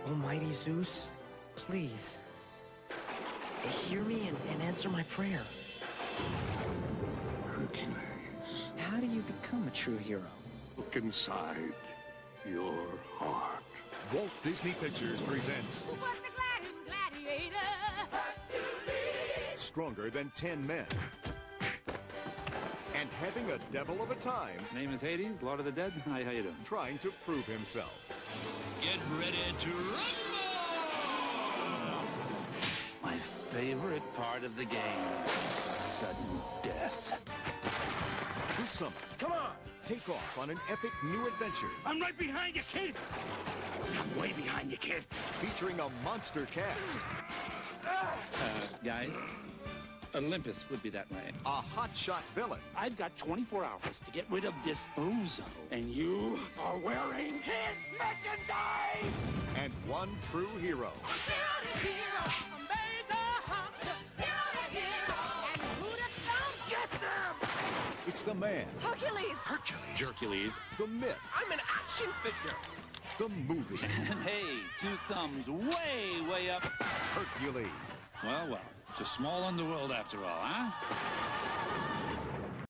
Almighty Zeus, please, hear me and answer my prayer. Hercules, How do you become a true hero? look inside your heart. Walt Disney Pictures presents Who was the gladiator? Stronger Than 10 Men. And having a devil of a time Name is Hades, Lord of the Dead. Hi, how you doing? trying to prove himself. Get ready to rumble! My favorite part of the game, sudden death. This summer, Come on! take off on an epic new adventure I'm right behind you, kid! I'm way behind you, kid. featuring a monster cast, Guys, Olympus would be that way. a hotshot villain, I've got 24 hours to get rid of this bozo. And you are wearing his merchandise! and one true hero. Zero to hero, a major hunter. Zero to hero, and who the thumb? Get them! It's the man, Hercules. Hercules. the myth, I'm an action figure! the movie. And hey, two thumbs way, way up. Hercules. Well, it's a small underworld after all, huh?